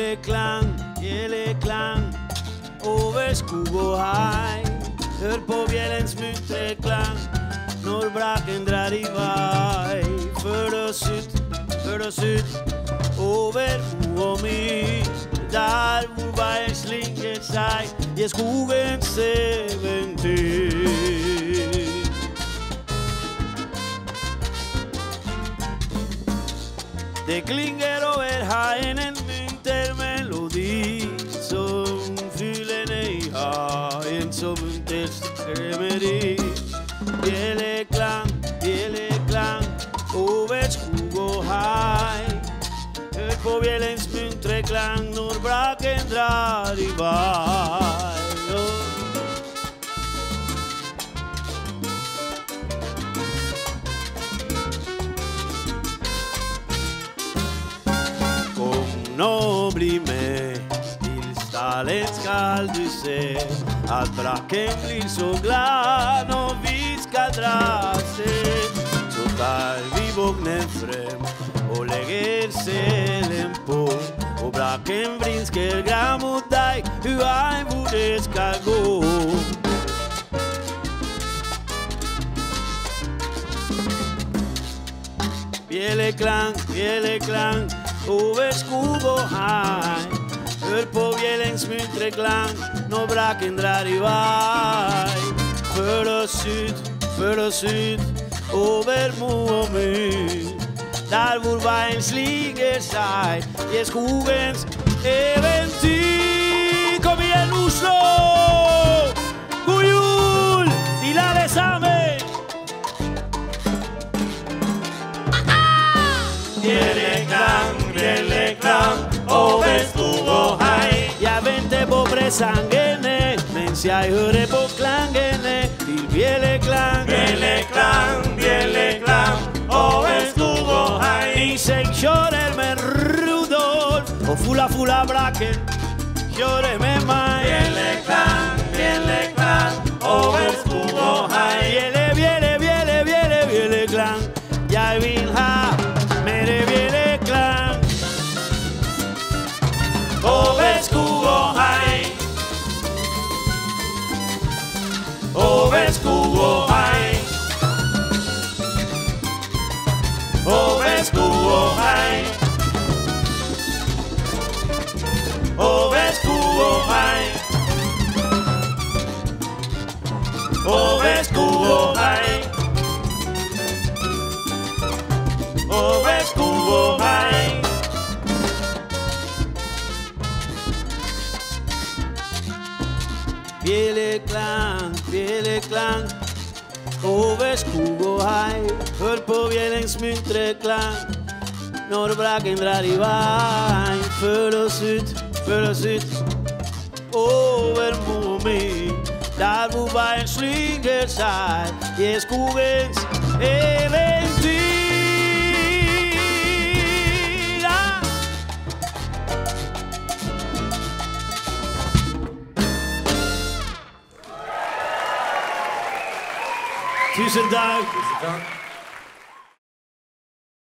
Bjelleklang over skog og hei. Hør på bjellens muntre klang når braken drar i vei. Følg oss ut over mo og myr, der hvor veien slinger seg i skogens eventyr. Det klinger over haien en munter melodi, som fuglene i haien så muntert skremmer i. Bjelleklang, bjelleklang over skog og hei. Hør på bjellens muntre klang når braken drar i vei. Nå bli med, til stallen skal du se, at braken blir så glad når vi skal dra seg. Så tar vi vognen frem og legger selen på, og braken vrinsker gram mot deg, uai hvor det skal gå. Bjelleklang, bjelleklang over skog og hei. Hør på bjellens muntre klang når braken drar i vei. Følg oss ut over mo og myr, der hvor veien slinger seg i skogens eventyr. Kom igjen Oslo! God jul til alle sammen! Bjelleklang, bjelleklang over skog og hei. Jeg venter på presangene mens jeg hører på klangene til bjelleklang. Bjelleklang, bjelleklang over skog og hei. Nisen kjører med Rudolf, og fulla braken kjører med meg. Bjelleklang, bjelleklang over skog og hei. Bjelleklang, jeg vil ha mere bjelleklang over skog og hei. Over skog og hei. Over skog og hei. Over skog og hei. Over skog og hei. Over skog og hei. Bjelleklang, bjelleklang over skog og hei. Hør på bjellens muntre klang når braken drar i vei. Følg oss ut over mo og myr, der hvor veien slynger seg i skogens eventyr. Tusen takk.